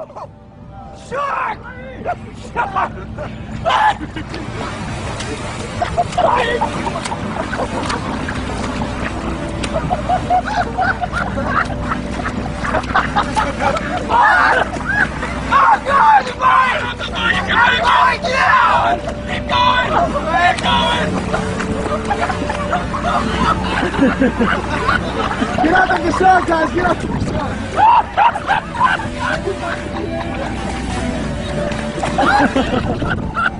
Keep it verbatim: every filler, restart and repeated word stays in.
Shark! Shark! Oh God, the mine! Keep going down! Keep going! Keep going! Get out of the shark, guys! Get out of the shark!